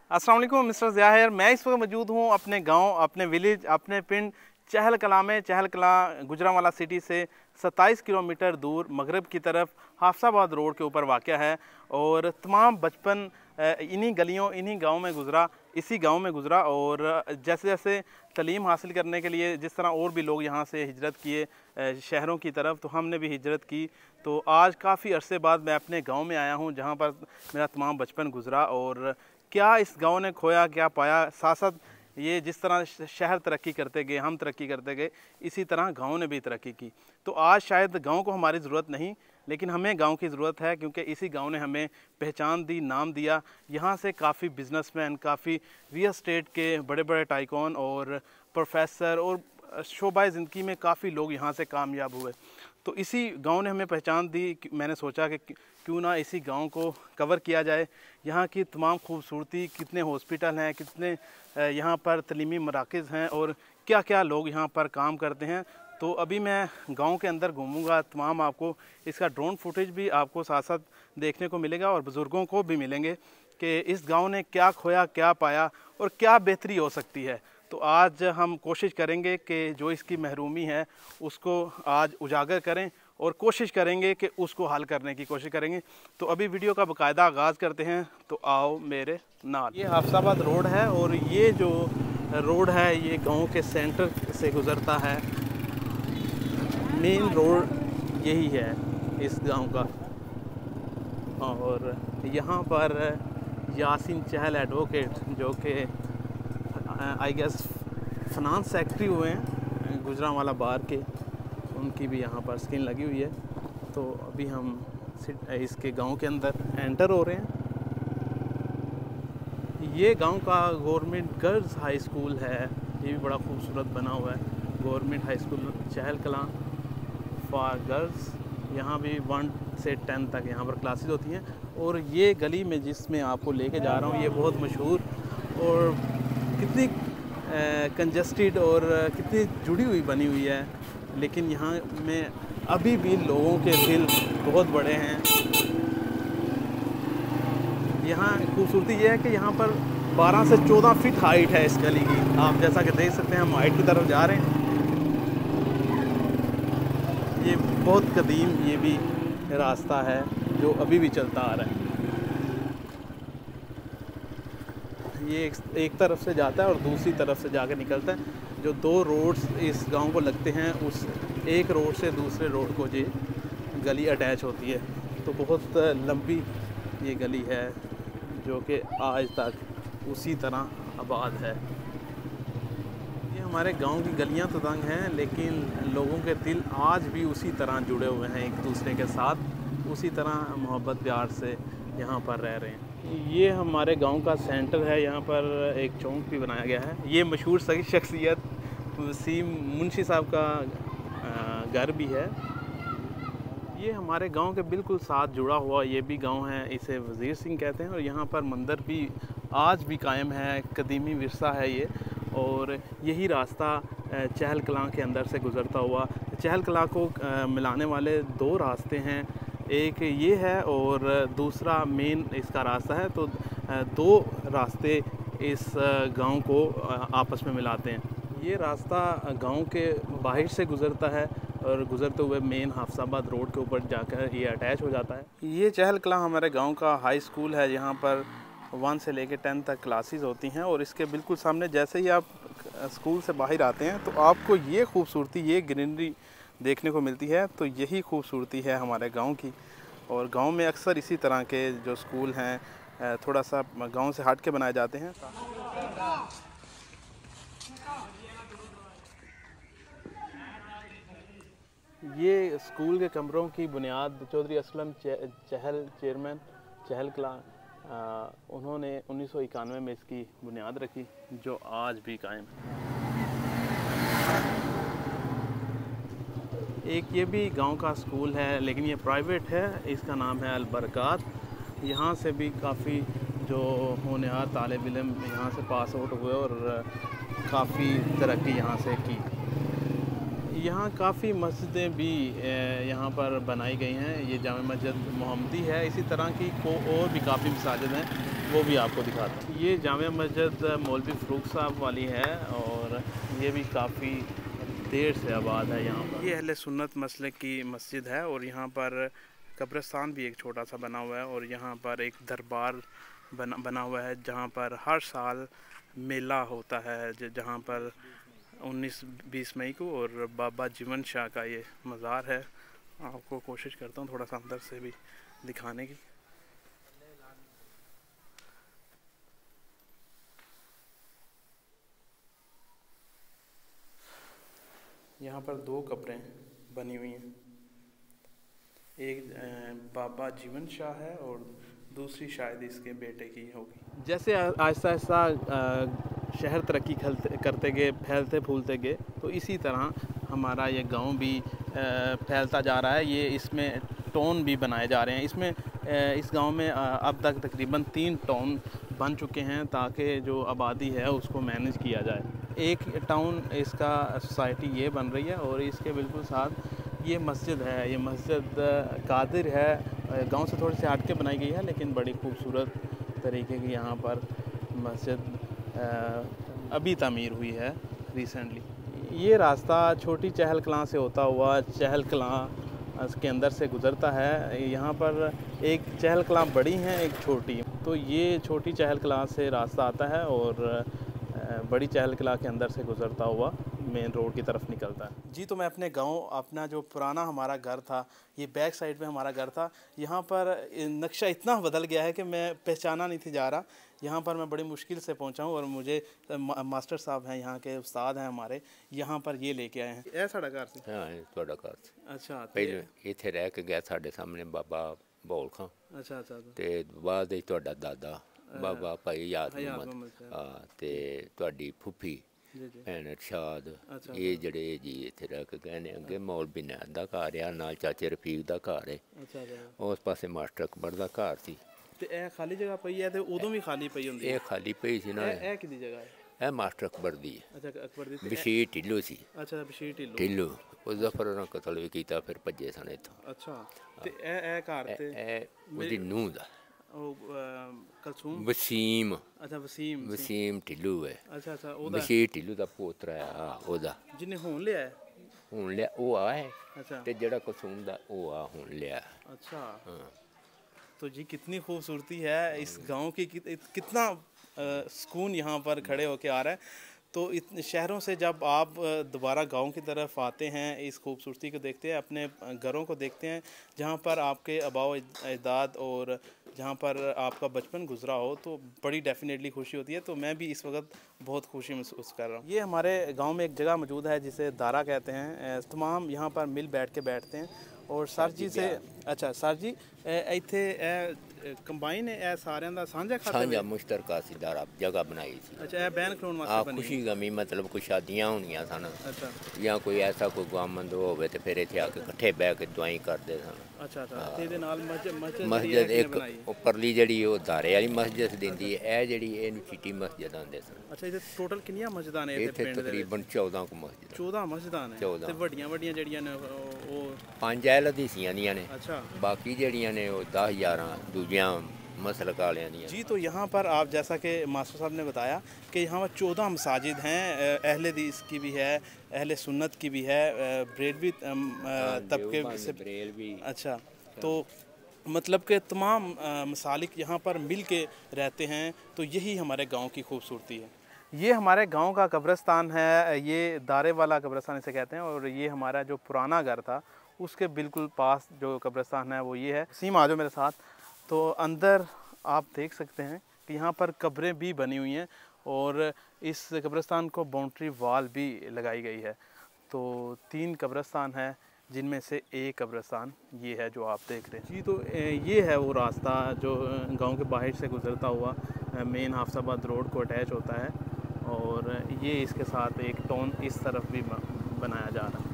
अस्सलाम वालेकुम मिस्टर ज़ाहिर। मैं इस वक्त मौजूद हूँ अपने गांव, अपने विलेज, अपने पिंड चहल कलां में। चहल कलां गुजरांवाला सिटी से 27 किलोमीटर दूर मगरब की तरफ हाफसाबाद रोड के ऊपर वाक़या है। और तमाम बचपन इन्हीं गलियों, इन्हीं गाँव में गुज़रा, इसी गांव में गुज़रा। और जैसे जैसे तालीम हासिल करने के लिए जिस तरह और भी लोग यहाँ से हिजरत किए शहरों की तरफ, तो हमने भी हिजरत की। तो आज काफ़ी अरसे बाद मैं अपने गांव में आया हूँ जहाँ पर मेरा तमाम बचपन गुज़रा। और क्या इस गांव ने खोया, क्या पाया, साथ साथ ये जिस तरह शहर तरक्की करते गए, हम तरक्की करते गए, इसी तरह गांव ने भी तरक्की की। तो आज शायद गांव को हमारी ज़रूरत नहीं, लेकिन हमें गांव की ज़रूरत है, क्योंकि इसी गांव ने हमें पहचान दी, नाम दिया। यहाँ से काफ़ी बिजनेसमैन, काफ़ी रियल एस्टेट के बड़े बड़े टाइकॉन और प्रोफेसर और शोबाए ज़िंदगी में काफ़ी लोग यहाँ से कामयाब हुए। तो इसी गांव ने हमें पहचान दी। मैंने सोचा कि क्यों ना इसी गांव को कवर किया जाए। यहाँ की तमाम खूबसूरती, कितने हॉस्पिटल हैं, कितने यहाँ पर तलीमी मराकज़ हैं और क्या क्या लोग यहाँ पर काम करते हैं। तो अभी मैं गांव के अंदर घूमूंगा, तमाम आपको इसका ड्रोन फुटेज भी आपको साथ साथ देखने को मिलेगा और बुज़ुर्गों को भी मिलेंगे कि इस गांव ने क्या खोया, क्या पाया और क्या बेहतरी हो सकती है। तो आज हम कोशिश करेंगे कि जो इसकी महरूमी है उसको आज उजागर करें और कोशिश करेंगे कि उसको हल करने की कोशिश करेंगे। तो अभी वीडियो का बाकायदा आगाज़ करते हैं, तो आओ मेरे नाल। ये हाफसाबाद रोड है और ये जो रोड है ये गांव के सेंटर से गुज़रता है। मेन रोड यही है इस गांव का। और यहाँ पर यासीन चहल एडवोकेट, जो कि आई गेस फाइनेंस सेक्रेटरी हुए हैं गुजरांवाला बार के, उनकी भी यहाँ पर स्क्रीन लगी हुई है। तो अभी हम इसके गांव के अंदर एंटर हो रहे हैं। ये गांव का गवर्नमेंट गर्ल्स हाई स्कूल है, ये भी बड़ा खूबसूरत बना हुआ है। Government high school Chahal Kalan for girls. यहाँ भी 1 से 10 तक यहाँ पर क्लासेस होती हैं। और ये गली में जिसमें आपको लेके जा रहा हूँ, ये बहुत मशहूर और कितनी कंजस्टेड और कितनी जुड़ी हुई बनी हुई है, लेकिन यहाँ में अभी भी लोगों के दिल बहुत बड़े हैं। यहाँ खूबसूरती ये है कि यहाँ पर 12 से 14 फीट हाइट है इस गली की। आप जैसा कि देख सकते हैं, हम हाइट की तरफ जा रहे हैं। ये बहुत कदीम ये भी रास्ता है जो अभी भी चलता आ रहा है। ये एक तरफ से जाता है और दूसरी तरफ से जाकर निकलता है। जो 2 रोड्स इस गांव को लगते हैं, उस एक रोड से दूसरे रोड को ये गली अटैच होती है। तो बहुत लंबी ये गली है जो कि आज तक उसी तरह आबाद है। ये हमारे गांव की गलियां तो तंग हैं, लेकिन लोगों के दिल आज भी उसी तरह जुड़े हुए हैं एक दूसरे के साथ, उसी तरह मोहब्बत प्यार से यहाँ पर रह रहे हैं। ये हमारे गांव का सेंटर है, यहाँ पर एक चौक भी बनाया गया है। ये मशहूर सही शख्सियत वसीम मुंशी साहब का घर भी है। ये हमारे गांव के बिल्कुल साथ जुड़ा हुआ ये भी गांव है, इसे वज़ीर सिंह कहते हैं। और यहाँ पर मंदिर भी आज भी कायम है, कदीमी विरसा है ये। और यही रास्ता चहल कलां के अंदर से गुज़रता हुआ, चहल कलां को मिलाने वाले 2 रास्ते हैं, एक ये है और दूसरा मेन इसका रास्ता है। तो 2 रास्ते इस गांव को आपस में मिलाते हैं। ये रास्ता गांव के बाहर से गुज़रता है और गुज़रते हुए मेन हाफसाबाद रोड के ऊपर जाकर ये अटैच हो जाता है। ये चहल कलां हमारे गांव का हाई स्कूल है, यहाँ पर 1 से लेकर 10 तक क्लासेस होती हैं। और इसके बिल्कुल सामने जैसे ही आप स्कूल से बाहर आते हैं तो आपको ये खूबसूरती, ये ग्रीनरी देखने को मिलती है। तो यही खूबसूरती है हमारे गांव की। और गांव में अक्सर इसी तरह के जो स्कूल हैं थोड़ा सा गांव से हट के बनाए जाते हैं। ये स्कूल के कमरों की बुनियाद चौधरी असलम चहल, चेयरमैन चहल कलां, उन्होंने 1991 में इसकी बुनियाद रखी, जो आज भी कायम है। एक ये भी गांव का स्कूल है, लेकिन ये प्राइवेट है, इसका नाम है अल-बरकात। यहाँ से भी काफ़ी जो होनहार तालिब इल्म यहाँ से पास आउट हुए और काफ़ी तरक्की यहाँ से की। यहाँ काफ़ी मस्जिदें भी यहाँ पर बनाई गई हैं। ये जामा मस्जिद मोहम्मदी है, इसी तरह की और भी काफ़ी मसाजिद हैं वो भी आपको दिखाता हूँ। ये जामिया मस्जिद मौलवी फ़रूख साहब वाली है और ये भी काफ़ी देर से आबाद है यहाँ पर। ये अहले सुन्नत मसलक की मस्जिद है और यहाँ पर कब्रिस्तान भी एक छोटा सा बना हुआ है और यहाँ पर एक दरबार बना हुआ है जहाँ पर हर साल मेला होता है, जहाँ पर 19-20 मई को, और बाबा जीवन शाह का ये मज़ार है। आपको कोशिश करता हूँ थोड़ा सा अंदर से भी दिखाने की। यहाँ पर 2 कब्रें बनी हुई हैं, एक बाबा जीवन शाह है और दूसरी शायद इसके बेटे की होगी। जैसे आहिस्ता आहिस्ता शहर तरक्की करते गए, फैलते फूलते गए, तो इसी तरह हमारा ये गांव भी फैलता जा रहा है। ये इसमें टाउन भी बनाए जा रहे हैं। इसमें इस गांव में अब तक तकरीबन 3 टाउन बन चुके हैं ताकि जो आबादी है उसको मैनेज किया जाए। एक टाउन इसका सोसाइटी ये बन रही है और इसके बिल्कुल साथ ये मस्जिद है। ये मस्जिद कादिर है, गांव से थोड़ी सी हट के बनाई गई है, लेकिन बड़ी खूबसूरत तरीके की यहाँ पर मस्जिद अभी तमीर हुई है रिसेंटली। ये रास्ता छोटी चहल कलां से होता हुआ चहल कलां के अंदर से गुज़रता है। यहाँ पर एक चहल कलां बड़ी हैं, एक छोटी, तो ये छोटी चहल कलां से रास्ता आता है और बड़ी चहल कलां के अंदर से गुज़रता हुआ मेन रोड की तरफ निकलता है। जी, तो मैं अपने गांव, अपना जो पुराना हमारा घर था, ये बैक साइड में हमारा घर था, यहाँ पर नक्शा इतना बदल गया है कि मैं पहचाना नहीं थी जा रहा। यहाँ पर मैं बड़ी मुश्किल से पहुँचा हूँ और मुझे मास्टर साहब हैं, यहाँ के उस्ताद हैं हमारे, यहाँ पर ये लेके आए हैं। ए साड़ा घर से? हाँ, थोड़ा घर से। अच्छा, पहले इत्थे रह के गया साढ़े सामने बाबा बौल खां। अच्छा अच्छा। ते बाद ही तुहाडा दादा बाबा भाई याद मोहम्मद ते तुहाडी फुफी भैन इरशाद, ये जड़े जी इत्थे रह के गए ने। अगे मौलवी नैद दा घर आ, नाल चाचे रफीक दा घर है। उस पासे मास्टर अकबर दा घर सी। ते ए खाली जगह पई है ते उदों भी खाली पई हुंदी है? ये खाली पई सी ना। ए किदी जगह है? ए मास्टर अकबर दी है। अच्छा, अकबर दी। बशीर ढिल्लो सी। अच्छा, बशीर ढिल्लो। ढिल्लो उस जफर होरां कतल भी कीता, फिर भज्जे सन इत्थों। अच्छा, ते ए घर ते ओदी नूंह दा कलसूम वसीम। अच्छा, वसीम ढिल्लो है। अच्छा अच्छा, ओदा बशीर ढिल्लो दा पोतरा है ओदा, जिन्ने हुन लिया है। हुन लिया ओ आए। अच्छा, ते जेड़ा कलसूम दा ओ आ हुन लिया। अच्छा। हाँ। तो जी कितनी खूबसूरती है इस गांव की, कितना सुकून यहाँ पर खड़े होके आ रहा है। तो शहरों से जब आप दोबारा गांव की तरफ आते हैं, इस खूबसूरती को देखते हैं, अपने घरों को देखते हैं जहाँ पर आपके आबाओ अजदाद और जहाँ पर आपका बचपन गुजरा हो, तो बड़ी डेफिनेटली खुशी होती है। तो मैं भी इस वक्त बहुत खुशी महसूस कर रहा हूँ। ये हमारे गांव में एक जगह मौजूद है जिसे दारा कहते हैं। तमाम यहाँ पर मिल बैठ के बैठते हैं और सर जी से, अच्छा सर जी इत्थे कंबाइन है सारिਆਂ ਦਾ ਸਾਂਝਾ ਖਾਤਾ? ਸਾਂਝਾ ਮੁਸ਼ਤਰਕਾ ਸੀ ਦਾਰਾ ਜਗ੍ਹਾ ਬਣਾਈ ਸੀ। अच्छा, ਇਹ ਬੈਨ ਖਲੋਣ ਵਾਸਤੇ ਬਣੀ? खुशी गमी मतलब कोई शादियां होनियां सन। अच्छा, ਜਾਂ ਕੋਈ ਐਸਾ ਕੋਈ ਗਵਾਮੰਦ ਹੋਵੇ ਤੇ ਫਿਰ ਇੱਥੇ ਆ ਕੇ ਇਕੱਠੇ ਬਹਿ ਕੇ ਦੁਆਈ ਕਰਦੇ ਸਨ। अच्छा अच्छा। ਤੇ ਇਹਦੇ ਨਾਲ ਮਸਜਿਦ ਇੱਕ ਉੱਪਰਲੀ ਜਿਹੜੀ ਉਹ ਦਾਰੇ ਵਾਲੀ ਮਸਜਿਦ ਦਿੰਦੀ ਹੈ, ਇਹ ਜਿਹੜੀ ਇਹਨੂੰ ਚੀਟੀ ਮਸਜਿਦ ਆਂਦੇ ਸਨ। अच्छा, ਇਹਦੇ ਟੋਟਲ ਕਿੰਨੀਆਂ ਮਸਜਿਦਾਂ ਨੇ ਇੱਥੇ ਤਕਰੀਬਨ 14 ਕੁ ਮਸਜਿਦ। 14 ਮਸਜਿਦਾਂ ਨੇ ਤੇ ਵੱਡੀਆਂ ਵੱਡੀਆਂ ਜਿਹੜੀਆਂ ਨੇ ਉਹ 5 ਅਹਿਲ ਹਦੀਸੀਆਂ ਦੀਆਂ ਨੇ। अच्छा, बाकी जड़ियाँ ने वो 10-11 दूजिया मसलक वालियां दी। जी, तो यहाँ पर आप जैसा कि मास्टर साहब ने बताया कि यहाँ पर 14 मसाजिद हैं, अहले हदीस की भी है, अहले सुन्नत की भी है, ब्रेलवी तबके से ब्रेल भी। अच्छा, तो मतलब कि तमाम मसालिक यहाँ पर मिल के रहते हैं। तो यही हमारे गाँव की खूबसूरती है। ये हमारे गांव का कब्रिस्तान है, ये दारे वाला कब्रिस्तान इसे कहते हैं। और ये हमारा जो पुराना घर था उसके बिल्कुल पास जो कब्रिस्तान है वो ये है। सीम आ जाओ मेरे साथ। तो अंदर आप देख सकते हैं कि यहाँ पर कब्रें भी बनी हुई हैं और इस कब्रिस्तान को बाउंड्री वाल भी लगाई गई है। तो 3 कब्रिस्तान है जिनमें से एक कब्रिस्तान ये है जो आप देख रहे हैं। जी, तो ये है वो रास्ता जो गांव के बाहर से गुजरता हुआ मेन हाफसाबाद रोड को अटैच होता है और ये इसके साथ एक टाउन इस तरफ भी बनाया जा रहा है।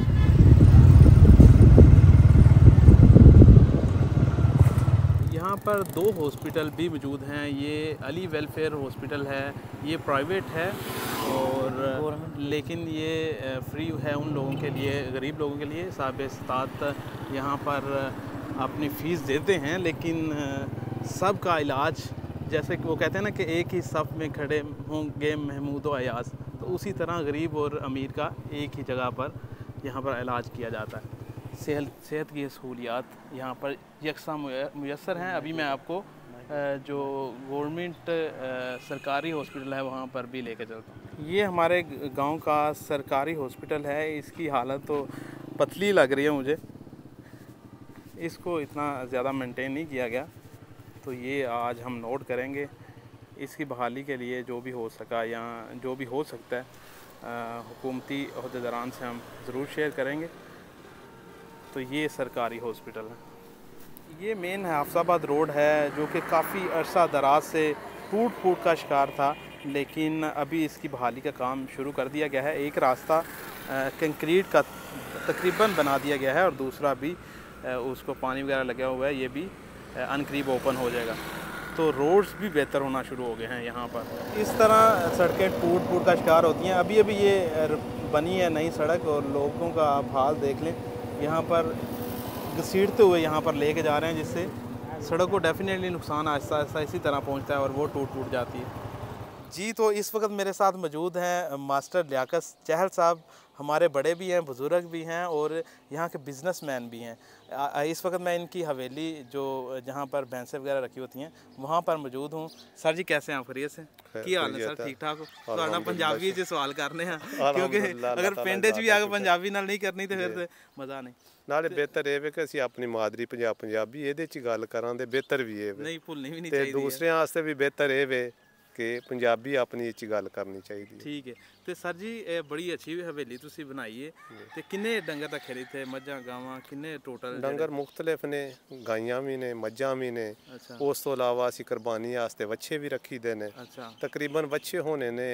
यहाँ पर 2 हॉस्पिटल भी मौजूद हैं। ये अली वेलफेयर हॉस्पिटल है, ये प्राइवेट है और लेकिन ये फ्री है उन लोगों के लिए, गरीब लोगों के लिए। साहब इस्तात यहाँ पर अपनी फ़ीस देते हैं, लेकिन सब का इलाज जैसे कि वो कहते हैं ना कि एक ही सफ़ में खड़े होंगे महमूद व अयाज, तो उसी तरह गरीब और अमीर का एक ही जगह पर यहाँ पर इलाज किया जाता है। सेहत की सहूलियात यहाँ पर यकसा मुयसर हैं। अभी मैं आपको जो गवर्नमेंट सरकारी हॉस्पिटल है वहाँ पर भी लेके चलता हूँ। ये हमारे गांव का सरकारी हॉस्पिटल है। इसकी हालत तो पतली लग रही है मुझे, इसको इतना ज़्यादा मेंटेन नहीं किया गया, तो ये आज हम नोट करेंगे। इसकी बहाली के लिए जो भी हो सका या जो भी हो सकता है हुकूमती अहदेदारान से हम ज़रूर शेयर करेंगे। तो ये सरकारी हॉस्पिटल है। ये मेन हाफसाबाद रोड है जो कि काफ़ी अरसा दराज से टूट फूट का शिकार था, लेकिन अभी इसकी बहाली का काम शुरू कर दिया गया है। एक रास्ता कंक्रीट का तकरीबन बना दिया गया है और दूसरा भी उसको पानी वगैरह लगा हुआ है, ये भी अनकरीब ओपन हो जाएगा। तो रोड्स भी बेहतर होना शुरू हो गए हैं यहाँ पर। इस तरह सड़कें टूट फूट का शिकार होती हैं। अभी अभी ये बनी है नई सड़क और लोगों का आप हाल देख लें, यहाँ पर घसीटते हुए यहाँ पर लेके जा रहे हैं, जिससे सड़क को डेफिनेटली नुकसान आहिस्ता आहिस्ता इसी तरह पहुँचता है और वो टूट फूट जाती है। जी, तो इस वक्त मेरे साथ मौजूद हैं मास्टर लियाकत चहल साहब। हमारे बड़े भी हैं, बुज़ुर्ग भी हैं और यहाँ के बिज़नेसमैन भी हैं। इस वक्त मैं इनकी हवेली जो जहाँ पर भैंसें वगैरह रखी होती हैं वहाँ पर मौजूद हूँ। सर जी कैसे हैं आप? खैरियत से? की हाल है सर? ठीक ठाक हो? तो पंजाबी जो सवाल करने हैं, क्योंकि अगर पिंड च भी आके पंजाबी नाल नहीं करनी तो फिर मज़ा नहीं। ਨਾਲੇ ਬਿਹਤਰ ਇਹ ਵੇ ਕਿ ਅਸੀਂ ਆਪਣੀ ਮਾਦਰੀ ਪੰਜਾਬੀ ਇਹਦੇ 'ਚ ਗੱਲ ਕਰਾਂ ਤੇ ਬਿਹਤਰ ਵੀ ਇਹ ਵੇ, ਨਹੀਂ ਭੁੱਲਣੀ ਵੀ ਨਹੀਂ ਤੇ ਚਾਹੀਦੀ। ਦੂਸਰਿਆਂ ਵਾਸਤੇ ਵੀ ਬਿਹਤਰ ਇਹ ਵੇ ਕਿ ਪੰਜਾਬੀ ਆਪਣੀ 'ਚ ਗੱਲ ਕਰਨੀ ਚਾਹੀਦੀ ਹੈ। ਠੀਕ ਹੈ। ਤੇ ਸਰ ਜੀ ਇਹ ਬੜੀ ਅੱਛੀ ਹਵੇਲੀ ਤੁਸੀਂ ਬਣਾਈ ਹੈ, ਤੇ ਕਿੰਨੇ ਡੰਗਰ ਰੱਖੇ ਨੇ ਇੱਥੇ? ਮੱਝਾਂ ਗਾਵਾਂ ਕਿੰਨੇ ਟੋਟਲ? ਡੰਗਰ ਮੁxtਲਿਫ ਨੇ, ਗਾਈਆਂ ਵੀ ਨੇ, ਮੱਝਾਂ ਵੀ ਨੇ। ਉਸ ਤੋਂ ਇਲਾਵਾ ਅਸੀਂ ਕੁਰਬਾਨੀ ਵਾਸਤੇ ਵੱਛੇ ਵੀ ਰੱਖੀਦੇ ਨੇ। ਤਕਰੀਬਨ ਵੱਛੇ ਹੋਣੇ ਨੇ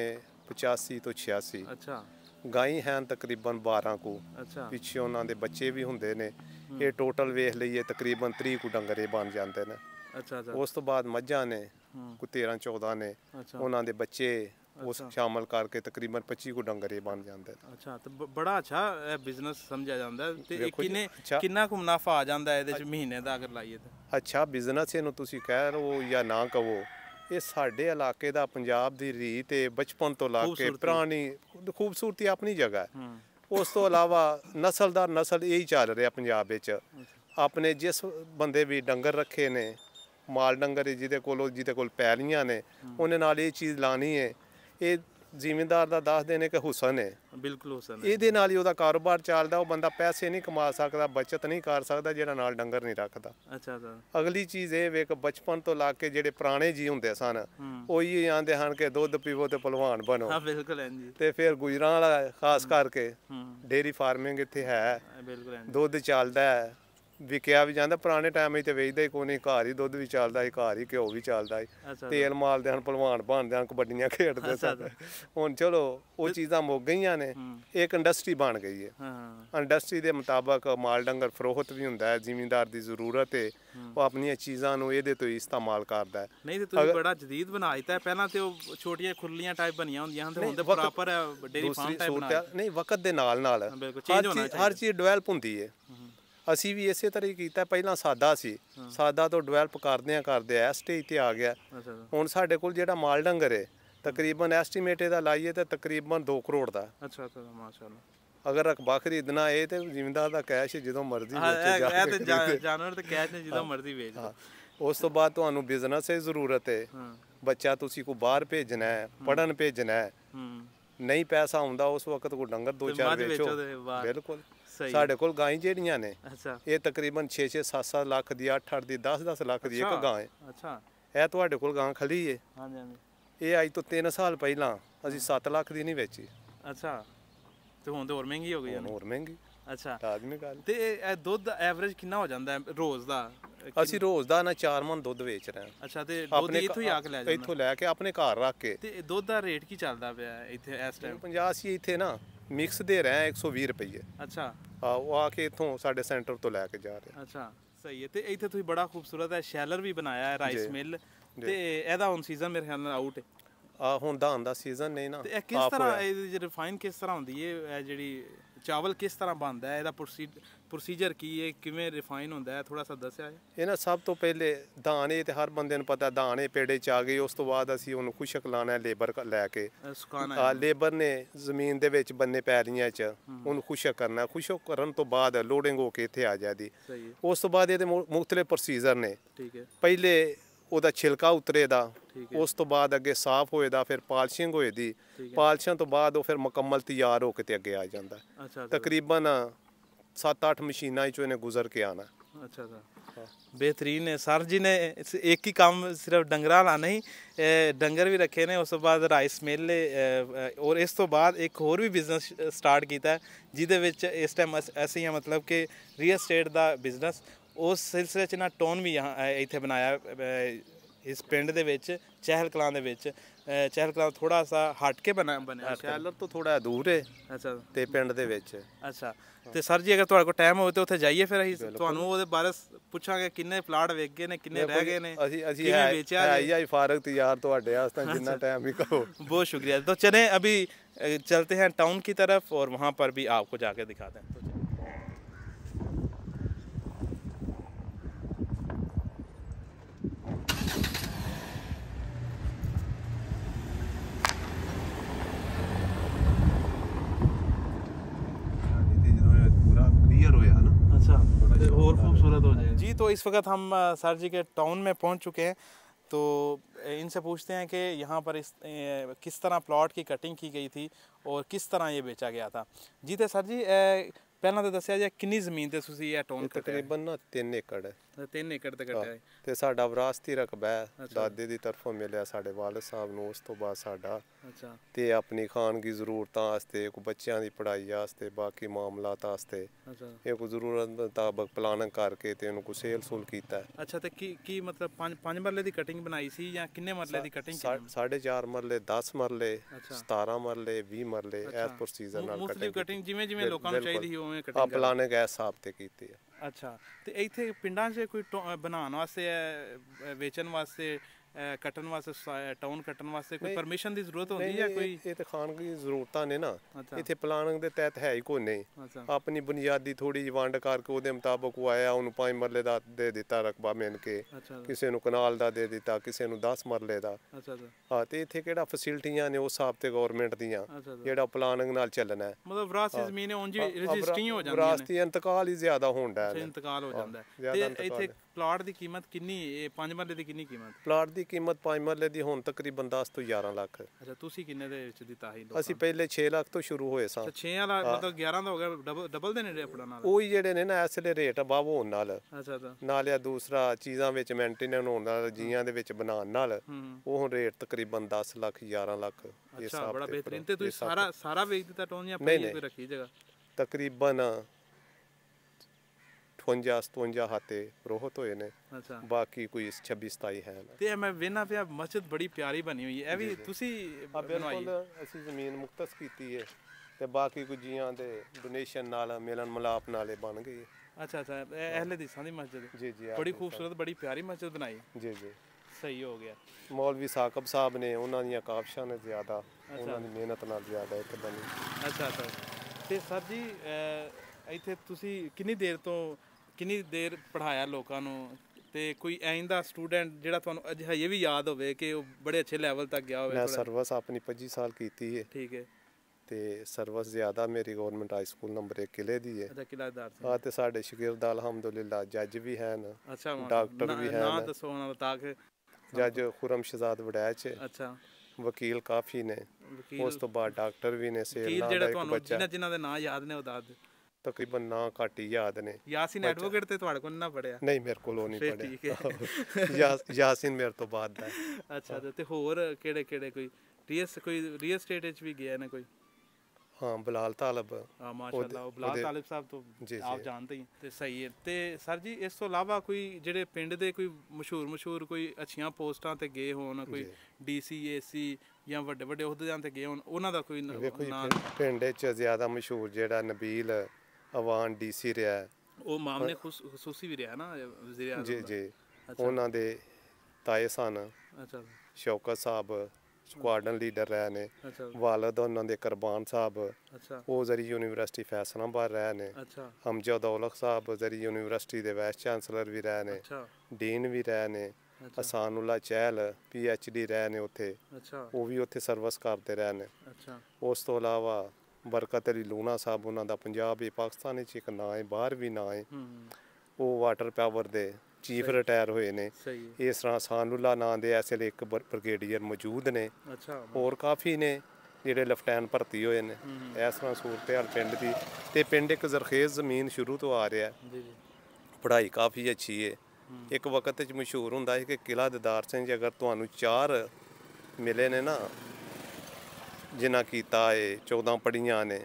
85 ਤੋਂ 86। ਅੱਛਾ। ਗਾਈ ਹਨ ਤਕਰੀਬਨ 12 ਕੁ। ਪਿੱਛੇ ਉਹਨਾਂ ਦੇ ਬੱਚੇ ਵੀ ਹੁੰਦੇ ਨੇ। ਇਹ ਟੋਟਲ ਵੇਖ ਲਈਏ ਤਕਰੀਬਨ 30 ਕੁ ਡੰਗਰ ਇਹ ਬਣ ਜਾਂਦੇ ਨੇ। ਉਸ ਤੋਂ ਬਾਅਦ ਮੱਝਾਂ ਨੇ ਕੋਈ 13-14 ਨੇ, ਉਹਨਾਂ ਦੇ ਬੱਚੇ ਉਸ ਸ਼ਾਮਲ ਕਰਕੇ ਤਕਰੀਬਨ 25 ਕੁ ਡੰਗਰ ਇਹ ਬਣ ਜਾਂਦੇ ਨੇ। ਅੱਛਾ, ਤੇ ਬੜਾ ਅੱਛਾ ਬਿਜ਼ਨਸ ਸਮਝਿਆ ਜਾਂਦਾ। ਤੇ ਕਿੰਨਾ ਕੁ ਮੁਨਾਫਾ ਆ ਜਾਂਦਾ ਇਹਦੇ ਚ ਮਹੀਨੇ ਦਾ ਅਗਰ ਲਾਈਏ ਤਾਂ? ਅੱਛਾ ਬਿਜ਼ਨਸ ਇਹਨੂੰ ਤੁਸੀਂ ਕਹਿ ਰਹੋ ਜਾਂ ਨਾ ਕਹੋ, ਇਹ ਸਾਡੇ ਇਲਾਕੇ ਦਾ ਪੰਜਾਬ ਦੀ ਰੀਤ ਤੇ ਬਚਪਨ ਤੋਂ ਲਾ ਕੇ ਪੁਰਾਣੀ ਖੂਬਸੂਰਤੀ ਆਪਣੀ ਜਗ੍ਹਾ ਹੈ। ਉਸ ਤੋਂ ਇਲਾਵਾ ਨਸਲ ਦਰ ਨਸਲ ਇਹੀ ਚੱਲ ਰਿਹਾ ਪੰਜਾਬ ਵਿੱਚ। ਆਪਣੇ ਜਿਸ ਬੰਦੇ ਵੀ ਡੰਗਰ ਰੱਖੇ ਨੇ, ਮਾਲ ਡੰਗਰ ਜਿਹਦੇ ਕੋਲ ਪੈਲੀਆਂ ਨੇ, ਉਹਨੇ ਨਾਲ ਇਹ ਚੀਜ਼ ਲਾਣੀ ਹੈ। ਇਹ ਜ਼ਿਮੀਂਦਾਰ ਦਾ ਦੱਸਦੇ ਨੇ ਕਿ ਹੁਸਨ ਹੈ। ਬਿਲਕੁਲ ਹੁਸਨ ਹੈ। ਇਹਦੇ ਨਾਲ ਹੀ ਉਹਦਾ ਕਾਰੋਬਾਰ ਚੱਲਦਾ। ਉਹ ਬੰਦਾ ਪੈਸੇ ਨਹੀਂ ਕਮਾ ਸਕਦਾ, ਬੱਚਤ ਨਹੀਂ ਕਰ ਸਕਦਾ ਜਿਹੜਾ ਨਾਲ ਡੰਗਰ ਨਹੀਂ ਰੱਖਦਾ। ਅੱਛਾ ਸਰ। ਅਗਲੀ ਚੀਜ਼ ਇਹ ਵੇ ਕਿ ਬਚਪਨ ਤੋਂ ਲਾ ਕੇ ਜਿਹੜੇ ਪੁਰਾਣੇ ਜੀ ਹੁੰਦੇ ਸਨ ਉਹੀ ਆਂਦੇ ਹਨ ਕਿ ਦੁੱਧ ਪੀਵੋ ਤੇ ਭਲਵਾਨ ਬਣੋ। ਹਾਂ ਬਿਲਕੁਲ ਹੈ ਜੀ। ਤੇ ਫਿਰ ਗੁਜਰਾਂ ਵਾਲਾ ਖਾਸ ਕਰਕੇ ਡੇਅਰੀ ਫਾਰਮਿੰਗ ਇੱਥੇ ਹੈ। ਬਿਲਕੁਲ ਹੈ। ਦੁੱਧ ਚੱਲਦਾ ਹੈ, ਵਿਕਿਆ ਵੀ ਜਾਂਦਾ। ਪੁਰਾਣੇ ਟਾਈਮ ਵਿੱਚ ਤੇ ਵੇਚਦਾ ਹੀ ਕੋਈ ਨਹੀਂ, ਘਰ ਹੀ ਦੁੱਧ ਵੀ ਚੱਲਦਾ ਸੀ, ਘਰ ਹੀ ਘਿਓ ਵੀ ਚੱਲਦਾ ਸੀ, ਤੇਲ ਮਾਲਦੇ ਹਨ, ਭਲਵਾਨ ਬਣਦੇ ਹਨ, ਕਬੱਡੀਆਂ ਖੇਡਦੇ ਸਨ। ਹੁਣ ਚਲੋ ਉਹ ਚੀਜ਼ਾਂ ਮੁੱਕ ਗਈਆਂ ਨੇ, ਇੱਕ ਇੰਡਸਟਰੀ ਬਣ ਗਈ ਹੈ। ਇੰਡਸਟਰੀ ਦੇ ਮੁਤਾਬਕ ਮਾਲ ਡੰਗਰ ਫਰੋਖਤ ਵੀ ਹੁੰਦਾ ਹੈ। ਜ਼ਿਮੀਂਦਾਰ ਦੀ ਜ਼ਰੂਰਤ ਹੈ, ਉਹ ਆਪਣੀਆਂ ਚੀਜ਼ਾਂ ਨੂੰ ਇਹਦੇ ਤੋਂ ਹੀ ਇਸਤੇਮਾਲ ਕਰਦਾ ਹੈ। ਨਹੀਂ ਤੇ ਤੁਸੀਂ ਬੜਾ ਜਦੀਦ ਬਣਾ ਦਿੱਤਾ। ਪਹਿਲਾਂ ਤੇ ਉਹ ਛੋਟੀਆਂ ਖੁਰਲੀਆਂ ਟਾਈਪ ਬਣੀਆਂ ਹੁੰਦੀਆਂ ਹਨ, ਤੇ ਹੁਣ ਤੇ ਪ੍ਰੋਪਰ ਡੇਅਰੀ ਫਾਰਮ ਟਾਈਪ ਬਣਾ। ਨਹੀਂ, ਵਕਤ ਦੇ ਨਾਲ ਨਾਲ ਹਰ ਚੀਜ਼ ਡਿਵੈਲਪ ਹੁੰਦੀ ਹੈ। ਅਸੀਂ ਵੀ ਇਸੇ ਤਰ੍ਹਾਂ ਹੀ ਕੀਤਾ। ਪਹਿਲਾਂ ਸਾਦਾ ਸੀ, ਸਾਦਾ ਤੋਂ ਡਿਵੈਲਪ ਕਰਦੇ ਆ ਸਟੇਜ ਤੇ ਆ ਗਿਆ। ਹੁਣ ਸਾਡੇ ਕੋਲ ਜਿਹੜਾ ਮਾਲ ਡੰਗਰ ਹੈ ਤਕਰੀਬਨ ਐਸਟੀਮੇਟ ਇਹਦਾ ਲਾਈਏ ਤਾਂ ਤਕਰੀਬਨ 2 ਕਰੋੜ ਦਾ। ਅੱਛਾ ਅੱਛਾ, ਮਾਸ਼ਾਅੱਲਾ। ਅਗਰ ਰਕਬਾ ਖਰੀਦਣਾ ਇਹ ਤੇ ਜ਼ਿਮੀਂਦਾਰ ਦਾ ਕੈਸ਼ ਜਦੋਂ ਮਰਜ਼ੀ ਜਾਨਵਰ ਤੇ ਕੈਸ਼ ਨੇ ਜਦੋਂ ਮਰਜ਼ੀ ਵੇਚ। ਉਸ ਤੋਂ ਬਾਅਦ ਤੁਹਾਨੂੰ ਬਿਜ਼ਨਸ ਦੀ ਜ਼ਰੂਰਤ ਹੈ। ਬੱਚਾ ਤੁਸੀਂ ਕੋ ਬਾਹਰ ਭੇਜਣਾ ਹੈ, ਪੜ੍ਹਨ ਭੇਜਣਾ ਹੈ, ਨਹੀਂ ਪੈਸਾ ਹੁੰਦਾ ਉਸ ਵਕਤ ਕੋ ਡੰਗਰ 2-4 ਵੇਚੋ। ਬਿਲਕੁਲ। ਸਾਡੇ ਕੋਲ ਗਾਂ ਜਿਹੜੀਆਂ ਨੇ ਇਹ ਤਕਰੀਬਨ 6-6 7-7 ਲੱਖ ਦੀ, 8-8 ਦੀ, 10-10 ਲੱਖ ਦੀ ਇੱਕ ਗਾਂ ਹੈ। ਅੱਛਾ। ਇਹ ਤੁਹਾਡੇ ਕੋਲ ਗਾਂ ਖਲੀ ਹੈ। ਹਾਂਜੀ ਹਾਂਜੀ। ਇਹ ਅੱਜ ਤੋਂ 3 ਸਾਲ ਪਹਿਲਾਂ ਅਸੀਂ 7 ਲੱਖ ਦੀ ਨਹੀਂ ਵੇਚੀ। ਅੱਛਾ। ਤੇ ਹੁਣ ਤੇ ਹੋਰ ਮਹਿੰਗੀ ਹੋ ਗਈ ਹੈ। ਹੋਰ ਮਹਿੰਗੀ। ਅੱਛਾ। ਆਦਮੀ ਗੱਲ। ਤੇ ਇਹ ਦੁੱਧ ਐਵਰੇਜ ਕਿੰਨਾ ਹੋ ਜਾਂਦਾ ਹੈ ਰੋਜ਼ ਦਾ? ਅਸੀਂ ਰੋਜ਼ ਦਾ ਨਾ 4 ਮਣ ਦੁੱਧ ਵੇਚ ਰਹੇ ਹਾਂ। ਅੱਛਾ। ਤੇ ਦੁੱਧ ਇੱਥੋਂ ਹੀ ਆ ਕੇ ਲੈ ਜਾਂਦੇ? ਇੱਥੋਂ ਲੈ ਕੇ ਆਪਣੇ ਘਰ ਰੱਖ ਕੇ। ਤੇ ਦੁੱਧ ਦਾ ਰੇਟ ਕੀ ਚੱਲਦਾ ਪਿਆ ਇੱਥੇ ਇਸ ਟਾਈਮ? 50 ਸੀ ਇੱਥੇ ਨਾ ਮਿਕਸ ਦੇ ਰਹੇ 120 ਰੁਪਏ। ਅੱਛਾ। ਉਹ ਆ ਕੇ ਇੱਥੋਂ ਸਾਡੇ ਸੈਂਟਰ ਤੋਂ ਲੈ ਕੇ ਜਾ ਰਹੇ। ਅੱਛਾ, ਸਹੀ ਹੈ। ਤੇ ਇੱਥੇ ਤੁਸੀਂ ਬੜਾ ਖੂਬਸੂਰਤ ਹੈ ਸ਼ੈਲਰ ਵੀ ਬਣਾਇਆ ਹੈ, ਰਾਈਸ ਮਿਲ, ਤੇ ਇਹਦਾ ਹੁਣ ਸੀਜ਼ਨ ਮੇਰੇ ਖਿਆਲ ਨਾਲ ਆਊਟ ਹੈ। ਹੁਣ ਦਾ ਸੀਜ਼ਨ ਨਹੀਂ ਨਾ। ਤੇ ਇਹ ਕਿਸ ਤਰ੍ਹਾਂ ਰਿਫਾਈਨ ਕਿਸ ਤਰ੍ਹਾਂ ਹੁੰਦੀ ਹੈ ਇਹ ਜਿਹੜੀ ਚਾਵਲ ਕਿਸ ਤਰ੍ਹਾਂ ਬਣਦਾ ਹੈ, ਇਹਦਾ ਪ੍ਰੋਸੀਜਰ ਕੀ ਹੈ, ਕਿਵੇਂ ਰਿਫਾਈਨ ਹੁੰਦਾ ਹੈ, ਥੋੜਾ ਸਾ ਦੱਸਿਆ ਹੈ। ਇਹ ਨਾ ਸਭ ਤੋਂ ਪਹਿਲੇ ਦਾਣੇ ਤੇ ਹਰ ਬੰਦੇ ਨੂੰ ਪਤਾ, ਦਾਣੇ ਪੇੜੇ ਚ ਆ ਗਏ, ਉਸ ਤੋਂ ਬਾਅਦ ਅਸੀਂ ਉਹਨੂੰ ਖੁਸ਼ਕ ਲਾਣਾ ਲੇਬਰ ਲੈ ਕੇ, ਸੁਕਾਣਾ ਲੇਬਰ ਨੇ ਜ਼ਮੀਨ ਦੇ ਵਿੱਚ ਬੰਨੇ ਪੈਲੀਆਂ 'ਚ ਉਹਨੂੰ ਖੁਸ਼ਕ ਕਰਨਾ, ਖੁਸ਼ਕ ਕਰਨ ਤੋਂ ਬਾਅਦ ਲੋਡਿੰਗ ਹੋ ਕੇ ਇੱਥੇ ਆ ਜਾਂਦੀ। ਉਸ ਤੋਂ ਬਾਅਦ ਇਹਦੇ ਮੁxtਲਿਫ ਪ੍ਰੋਸੀਜਰ ਨੇ। ਠੀਕ ਹੈ। ਪਹਿਲੇ ਉਹਦਾ ਛਿਲਕਾ ਉਤਰੇ ਦਾ, ਉਸ ਤੋਂ ਬਾਅਦ ਅੱਗੇ ਸਾਫ਼ ਹੋਏ ਦਾ, ਫਿਰ ਪਾਲਿਸ਼ਿੰਗ ਹੋਏ ਦੀ, ਪਾਲਿਸ਼ਾਂ ਤੋਂ ਬਾਅਦ ਉਹ ਫਿਰ ਮੁਕੰਮਲ ਤਿਆਰ ਹੋ ਕੇ ਤੇ ਅੱਗੇ ਆ ਜਾਂਦਾ। ਤਕਰੀਬਨ 7-8 ਮਸ਼ੀਨਾਂ ਚੋਂ ਇਹਨੇ ਗੁਜ਼ਰ ਕੇ ਆਣਾ। अच्छा अच्छा, बेहतरीन है। सर जी ने एक ही काम सिर्फ डंगरा ला नहीं, डंगर भी रखे ने, उस तो बाद राइस मेले और इस तो बाद एक होर भी बिजनेस स्टार्ट किया जिहदे विच इस टाइम ऐसे ही मतलब कि रियल एस्टेट का बिजनेस, उस सिलसिले च ना टोन भी यहाँ इत्थे बनाया इस पिंड दे विच, चहल कलां दे विच। चहल कलां थोड़ा सा हट के बनया शैलर तो थोड़ा दूर है। अच्छा, ते पिंड दे विच। अच्छा, ਤੇ ਸਰ ਜੀ ਅਗਰ ਤੁਹਾਡੇ ਕੋਲ ਟਾਈਮ ਹੋਵੇ ਤਾਂ ਉੱਥੇ ਜਾਈਏ, ਫਿਰ ਅਸੀਂ ਤੁਹਾਨੂੰ ਉਹਦੇ ਬਾਰੇ ਪੁੱਛਾਂਗੇ ਕਿੰਨੇ ਪਲਾਟ ਵੇਚ ਗਏ ਨੇ, ਕਿੰਨੇ ਰਹਿ ਗਏ ਨੇ, ਅਸੀਂ ਵੇਚਿਆ ਹੈ ਫਾਰਗ ਤਿਆਰ ਤੁਹਾਡੇ ਵਾਸਤੇ ਜਿੰਨਾ टाइम भी कहो। बहुत शुक्रिया। तो चलें अभी चलते हैं टाउन की तरफ और वहाँ पर भी आपको जाके दिखाते हैं। और खूबसूरत हो जाए जी। तो इस वक्त हम सर जी के टाउन में पहुंच चुके हैं, तो इनसे पूछते हैं कि यहाँ पर किस तरह प्लॉट की कटिंग की गई थी और किस तरह ये बेचा गया था। जी तो सर जी ਪਹਿਲਾਂ ਤਾਂ ਦੱਸਿਆ ਜੀ ਕਿੰਨੀ ਜ਼ਮੀਨ ਤੇ ਤੁਸੀਂ ਇਹ ਟਾਊਨ ਕੱਟਿਆ? ਤਕਰੀਬਨ ਨਾ 3 ਏਕੜ ਹੈ। 3 ਏਕੜ ਤੇ ਕੱਟਿਆ ਹੈ ਤੇ ਸਾਡਾ ਵਿਰਾਸਤੀ ਰਕਬਾ ਹੈ, ਦਾਦੇ ਦੀ ਤਰਫੋਂ ਮਿਲਿਆ ਸਾਡੇ ਵਾਲਿਦ ਸਾਹਿਬ ਨੂੰ। ਉਸ ਤੋਂ ਬਾਅਦ ਸਾਡਾ ਤੇ ਆਪਣੀ ਖਾਨਗੀ ਜ਼ਰੂਰਤਾਂ ਵਾਸਤੇ, ਕੋਈ ਬੱਚਿਆਂ ਦੀ ਪੜ੍ਹਾਈ ਵਾਸਤੇ, ਬਾਕੀ ਮਾਮਲਾਤ ਵਾਸਤੇ ਇਹ ਕੋਈ ਜ਼ਰੂਰਤ ਮੁਤਾਬਕ ਪਲਾਨਿੰਗ ਕਰਕੇ ਤੇ ਇਹਨੂੰ ਕੋਈ ਸੇਲ ਸੂਲ ਕੀਤਾ। ਅੱਛਾ, ਤੇ ਕੀ ਮਤਲਬ 5 ਮਰਲੇ ਦੀ ਕਟਿੰਗ ਬਣਾਈ ਸੀ ਜਾਂ ਕਿੰਨੇ ਮਰਲੇ ਦੀ ਕਟਿੰਗ? 4.5 ਮਰਲੇ, 10 ਮਰਲੇ, 17 ਮਰਲੇ, 20 ਮਰਲੇ, ਇਸ ਪ੍ਰੋਸੀਜਰ ਨਾਲ ਕਟਿੰਗ ਜਿਵੇਂ ਲੋਕਾਂ ਨੂੰ ਚਾਹੀਦੀ ਸੀ ਆ ਪਲਾਨਿੰਗ ਇਸ ਹਿਸਾਬ ਤੇ ਕੀਤੀ ਹੈ। ਅੱਛਾ, ਤੇ ਇੱਥੇ ਪਿੰਡਾਂ 'ਚ ਕੋਈ ਬਣਾਉਣ ਵਾਸਤੇ, ਵੇਚਣ ਵਾਸਤੇ, ਕੱਟਣ ਵਾਸਤੇ, ਟਾਊਨ ਕੱਟਣ ਵਾਸਤੇ ਕੋਈ ਪਰਮਿਸ਼ਨ ਦੀ ਜ਼ਰੂਰਤ ਹੁੰਦੀ ਹੈ ਕੋਈ? ਇਹ ਤੇ ਖਾਨਗੀ ਜ਼ਰੂਰਤਾਂ ਨੇ ਨਾ, ਇੱਥੇ ਪਲਾਨਿੰਗ ਦੇ ਤਹਿਤ ਹੈ ਹੀ ਕੋਈ ਨਹੀਂ। ਆਪਣੀ ਬੁਨਿਆਦੀ ਥੋੜੀ ਜਿਹੀ ਵੰਡ ਕਰਕੇ ਉਹਦੇ ਮੁਤਾਬਕ ਉਹ ਆਇਆ, ਉਹਨੂੰ 5 ਮਰਲੇ ਦਾ ਦੇ ਦਿੱਤਾ ਰਕਬਾ ਮਿਲ ਕੇ, ਕਿਸੇ ਨੂੰ ਕਨਾਲ ਦਾ ਦੇ ਦਿੱਤਾ, ਕਿਸੇ ਨੂੰ 10 ਮਰਲੇ ਦਾ। ਹਾਂ, ਤੇ ਇੱਥੇ ਕਿਹੜਾ ਫੈਸਿਲਿਟੀਆਂ ਨੇ ਉਸ ਹਿਸਾਬ ਤੇ ਗਵਰਨਮੈਂਟ ਦੀਆਂ, ਜਿਹੜਾ ਪਲਾਨਿੰਗ ਨਾਲ ਚੱਲਣਾ ਹੈ। ਮਤਲਬ ਵਿਰਾਸਤੀ ਜ਼ਮੀਨ ਉਂਝ ਰਜਿਸਟਰੀ ਹੋ ਜਾਂਦੀ ਹੈ, ਵਿਰਾਸਤੀ ਇੰਤਕਾਲ ਹੀ ਜ਼ਿਆਦਾ ਹੁੰਦਾ ਹੈ। ਇੰਤਕਾਲ ਹੋ ਜਾਂਦਾ ਹੈ। ਤੇ ਇੱਥੇ ਪਲਾਟ ਦੀ ਕੀਮਤ ਕਿੰਨੀ, 5 ਮਰਲੇ ਦੀ ਕਿੰਨੀ ਕੀਮਤ? ਪਲਾਟ ਦੀ ਕੀਮਤ 5 ਮਰਲੇ ਦੀ ਹੁਣ ਤਕਰੀਬਨ 10 ਤੋਂ 11 ਲੱਖ। ਅੱਛਾ, ਤੁਸੀਂ ਕਿੰਨੇ ਦੇ ਵਿੱਚ ਦਿੱਤਾ ਸੀ? ਅਸੀਂ ਪਹਿਲੇ 6 ਲੱਖ ਤੋਂ ਸ਼ੁਰੂ ਹੋਏ ਸਾਂ। 6 ਲੱਖ ਮਤਲਬ 11 ਦਾ ਹੋ ਗਿਆ, ਡਬਲ ਦੇ ਨੇੜੇ ਆਪਣਾ ਨਾਲ। ਉਹੀ ਜਿਹੜੇ ਨੇ ਨਾ ਇਸ ਵੇਲੇ ਰੇਟ ਅਬਾਵ ਹੋਣ ਨਾਲ, ਅੱਛਾ, ਨਾਲ ਆ ਦੂਸਰਾ ਚੀਜ਼ਾਂ ਵਿੱਚ ਮੇਨਟੇਨੈਂਸ ਹੋਣ ਨਾਲ, ਜੀਆਂ ਦੇ ਵਿੱਚ ਬਣਾਉਣ ਨਾਲ ਉਹ ਰੇਟ ਤਕਰੀਬਨ 10 ਲੱਖ 11 ਲੱਖ। ਅੱਛਾ, ਬੜਾ ਬਿਹਤਰੀਨ। ਤੇ ਤੁਸੀਂ ਸਾਰਾ ਵੇਚ ਦਿੱਤਾ ਟੋਨ ਜਾਂ ਕੋਈ ਰੱਖੀ ਜਗ੍ਹਾ? ਤਕਰੀਬਨ 58-57 ਹਾਤੇ ਰੋਹਤ ਹੋਏ ਨੇ। ਅੱਛਾ, ਬਾਕੀ ਕੋਈ 26-27 ਹੈ। ਤੇ ਮੈਂ ਵੇਖਣਾ ਪਿਆ ਮਸਜਿਦ ਬੜੀ ਪਿਆਰੀ ਬਣੀ ਹੋਈ ਹੈ, ਇਹ ਵੀ ਤੁਸੀਂ ਬਣਵਾਈ? ਅਸੀਂ ਜ਼ਮੀਨ ਮੁਖਤਸ ਕੀਤੀ ਹੈ ਤੇ ਬਾਕੀ ਕੁਝ ਜੀਆਂ ਦੇ ਡੋਨੇਸ਼ਨ ਨਾਲ, ਮਿਲਨ ਮਲਾਪ ਨਾਲੇ ਬਣ ਗਈ। ਅੱਛਾ, ਅਹਿਲੇ ਹਦੀਸਾਂ ਦੀ ਮਸਜਿਦ? ਜੀ ਜੀ, ਬੜੀ ਖੂਬਸੂਰਤ, ਬੜੀ ਪਿਆਰੀ ਮਸਜਿਦ ਬਣਾਈ। ਜੀ ਜੀ, ਸਹੀ ਹੋ ਗਿਆ। ਮੌਲਵੀ ਸਾਕਬ ਸਾਹਿਬ ਨੇ, ਉਹਨਾਂ ਦੀਆਂ ਕਾਬਸ਼ਾਂ ਨੇ ਜ਼ਿਆਦਾ, ਉਹਨਾਂ ਦੀ ਮਿਹਨਤ ਨਾਲ ਜ਼ਿਆਦਾ ਇੱਥੇ ਬਣੀ। ਅੱਛਾ, ਤੇ ਸਰ ਜੀ ਇੱਥੇ ਤੁਸੀਂ ਕਿੰਨੀ ਦੇਰ ਪੜ੍ਹਾਇਆ ਲੋਕਾਂ ਨੂੰ, ਤੇ ਕੋਈ ਐਂ ਦਾ ਸਟੂਡੈਂਟ ਜਿਹੜਾ ਤੁਹਾਨੂੰ ਹਜੇ ਵੀ ਯਾਦ ਹੋਵੇ ਕਿ ਉਹ ਬੜੇ ਅੱਛੇ ਲੈਵਲ ਤੱਕ ਗਿਆ ਹੋਵੇ? ਮੈਂ ਸਰਵਿਸ ਆਪਣੀ 25 ਸਾਲ ਕੀਤੀ ਹੈ। ਠੀਕ ਹੈ। ਤੇ ਸਰਵਿਸ ਜ਼ਿਆਦਾ ਮੇਰੀ ਗਵਰਨਮੈਂਟ ਹਾਈ ਸਕੂਲ ਨੰਬਰ 1 ਕਿਲੇ ਦੀ ਹੈ। ਅੱਛਾ, ਕਿਲਾਦਾਰ ਸੀ। ਹਾਂ, ਤੇ ਸਾਡੇ ਸ਼ਾਗਿਰਦ ਅਲਹਮਦੁਲਿਲਾ ਜੱਜ ਵੀ ਹਨ। ਅੱਛਾ, ਡਾਕਟਰ ਵੀ ਹਨ। ਨਾਂ ਦੱਸੋ ਉਹਨਾਂ ਦਾ? ਤਾਂ ਜੱਜ ਖੁਰਮ ਸ਼ਹਜ਼ਾਦ ਵੜੈਚ। ਅੱਛਾ, ਵਕੀਲ ਕਾਫੀ ਨੇ, ਉਸ ਤੋਂ ਬਾਅਦ ਡਾਕਟਰ ਵੀ ਨੇ। ਸੇਲ ਨਾਲ ਦਾ ਇੱਕ ਬੱਚਾ, ਜਿਨ੍ਹਾਂ ਦੇ ਨਾਂ ਯਾਦ ਨੇ ਉਹ ਦੱਸ ਦਿਓ। ਤਕਰੀਬਨ ਨਾਂ ਘੱਟ ਹੀ ਯਾਦ ਨੇ। ਯਾਸੀਨ ਐਡਵੋਕੇਟ ਤੇ ਤੁਹਾਡੇ ਕੋਲ ਨਾ ਪੜਿਆ? ਨਹੀਂ, ਮੇਰੇ ਕੋਲ ਉਹ ਨਹੀਂ ਪੜਿਆ। ਯਾਸੀਨ ਮੇਰੇ ਤੋਂ ਬਾਅਦ ਦਾ। ਅੱਛਾ, ਤੇ ਹੋਰ ਕਿਹੜੇ ਕੋਈ ਰੀਅਲ ਸਟੇਟ ਵਿੱਚ ਵੀ ਗਿਆ ਨਾ ਕੋਈ? हाँ, बिलाल तालब। हाँ, माशाल्लाह, बिलाल तालब साहब तो आप जानते ही। तो सही है। तो सर जी इस तो इलावा कोई ਜਿਹੜੇ ਪਿੰਡ ਦੇ ਕੋਈ ਮਸ਼ਹੂਰ ਕੋਈ ਅੱਛੀਆਂ ਪੋਸਟਾਂ ਤੇ ਗਏ ਹੋਣ, ਕੋਈ DC AC ਜਾਂ ਵੱਡੇ ਅਹੁਦਿਆਂ ਤੇ ਗਏ ਹੋਣ, ਉਹਨਾਂ ਦਾ ਕੋਈ ਨਾਮ? ਪਿੰਡ 'ਚ ਜ਼ਿਆਦਾ ਮਸ਼ਹੂਰ ਜਿਹੜਾ ਨਬੀਲ ਅਵਾਨ DC ਰਿਹਾ, ਉਹ ਮਾਮਲੇ ਖੁਸੂਸੀ ਵੀ ਰਿਹਾ ਨਾ ਵਜ਼ੀਰ ਆਜ਼ਮ? ਜੀ ਜੀ, ਉਹਨਾਂ ਦੇ ਤਾਏ ਸਨ। ਅੱਛਾ, ਸ਼ੌਕਤ ਸਾਹਿਬ ਸਕੁਆਡਨ ਲੀਡਰ ਰਹੇ ਨੇ। ਅੱਛਾ ਵਾਲਦ ਉਹਨਾਂ ਦੇ ਕੁਰਬਾਨ ਸਾਹਿਬ, ਅੱਛਾ ਉਹ ਜ਼ਰੀ ਯੂਨੀਵਰਸਿਟੀ ਫੈਸਲਾਬਾਦ ਰਹੇ ਨੇ। ਅੱਛਾ ਹਮਜਦ ਔਲਖ ਸਾਹਿਬ ਜ਼ਰੀ ਯੂਨੀਵਰਸਿਟੀ ਦੇ ਵਾਈਸ ਚਾਂਸਲਰ ਵੀ ਰਹੇ ਨੇ, ਅੱਛਾ ਡੀਨ ਵੀ ਰਹੇ ਨੇ। ਅੱਛਾ ਅਸਾਨੂਲਾ ਚਹਿਲ PhD ਰਹੇ ਨੇ ਉੱਥੇ, ਅੱਛਾ ਉਹ ਵੀ ਉੱਥੇ ਸਰਵਿਸ ਕਰਦੇ ਰਹੇ ਨੇ। ਅੱਛਾ ਉਸ ਤੋਂ ਇਲਾਵਾ ਬਰਕਤ ਅਲੀ ਲੂਣਾ ਸਾਹਿਬ, ਉਹਨਾਂ ਦਾ ਪੰਜਾਬ ਵੀ ਪਾਕਿਸਤਾਨ 'ਚ ਇੱਕ ਨਾਂ ਹੈ, ਬਾਹਰ ਵੀ ਨਾਂ ਹੈ। ਉਹ ਵਾਟਰ ਪਾਵਰ ਦੇ ਚੀਫ ਰਿਟਾਇਰ ਹੋਏ ਨੇ। ਸਹੀ ਹੈ ਇਸ ਤਰ੍ਹਾਂ ਸਾਨੂਲਾ ਨਾਂ ਦੇ ਇਸ ਵੇਲੇ ਇੱਕ ਬ੍ਰਿਗੇਡੀਅਰ ਮੌਜੂਦ ਨੇ। ਅੱਛਾ ਹੋਰ ਕਾਫੀ ਨੇ ਜਿਹੜੇ ਲੈਫਟੈਨੈਂਟ ਭਰਤੀ ਹੋਏ ਨੇ। ਇਸ ਤਰ੍ਹਾਂ ਸੂਰਤ ਹਾਲ ਪਿੰਡ ਦੀ, ਤੇ ਪਿੰਡ ਇੱਕ ਜ਼ਰਖੇਜ਼ ਜ਼ਮੀਨ ਸ਼ੁਰੂ ਤੋਂ ਆ ਰਿਹਾ। ਜੀ ਜੀ ਪੜ੍ਹਾਈ ਕਾਫੀ ਅੱਛੀ ਹੈ। ਇੱਕ ਵਕਤ 'ਚ ਮਸ਼ਹੂਰ ਹੁੰਦਾ ਸੀ ਕਿ ਕਿਲ੍ਹਾ ਦਿਦਾਰ ਸਿੰਘ ਜੀ, ਅਗਰ ਤੁਹਾਨੂੰ 4 ਮਿਲੇ ਨੇ ਨਾ ਜਿਨ੍ਹਾਂ ਕੀਤਾ ਇਹ 14 ਪੜ੍ਹੀਆਂ ਨੇ,